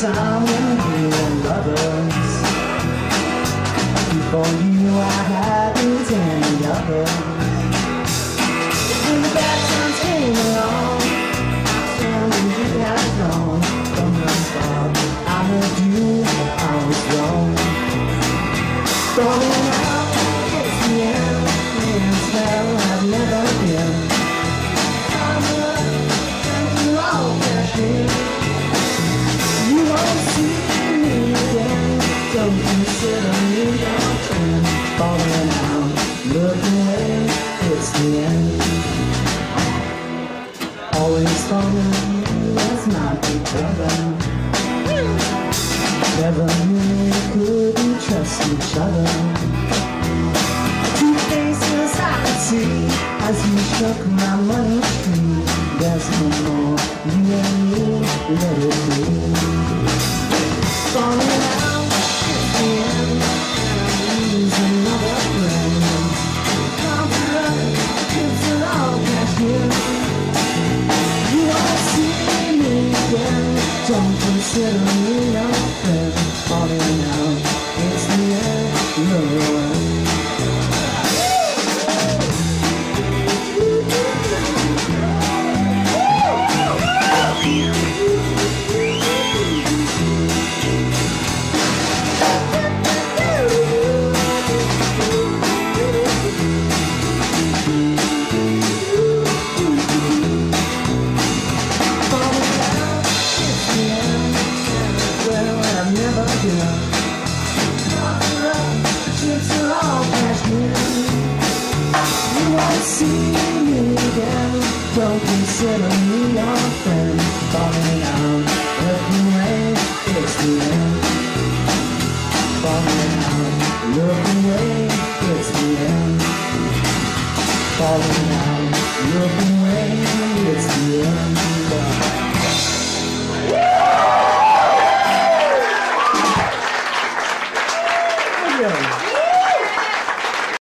time when we were lovers. Before you, I hadn't any other. When the bad times came along, I found you had gone from the far. I heard you, I was wrong. Falling out, it's the end, and spell I've never been. I'm up, and you all cash in. You won't see me again, don't consider me your friend. Falling out, look away, it's the end. Always falling, let's not be brother. Never knew we couldn't trust each other. Two faces I could see as you shook my money tree. There's no more, you and me, let it be. Falling out, it's the end, and I lose another friend. Comfort up, it's an all cash in. You won't see me again, don't consider me